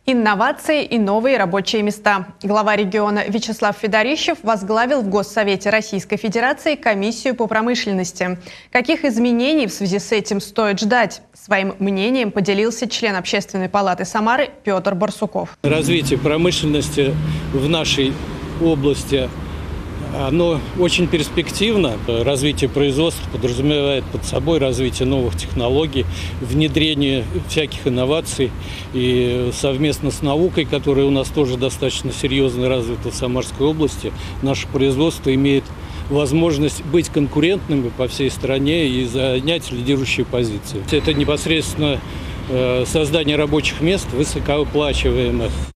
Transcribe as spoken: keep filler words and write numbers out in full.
Инновации и новые рабочие места. Глава региона Вячеслав Федорищев возглавил в Госсовете Российской Федерации комиссию по промышленности. Каких изменений в связи с этим стоит ждать? Своим мнением поделился член Общественной палаты Самары Петр Барсуков. Развитие промышленности в нашей области оно очень перспективно. Развитие производства подразумевает под собой развитие новых технологий, внедрение всяких инноваций. И совместно с наукой, которая у нас тоже достаточно серьезно развита в Самарской области, наше производство имеет возможность быть конкурентными по всей стране и занять лидирующие позиции. Это непосредственно создание рабочих мест высокооплачиваемых.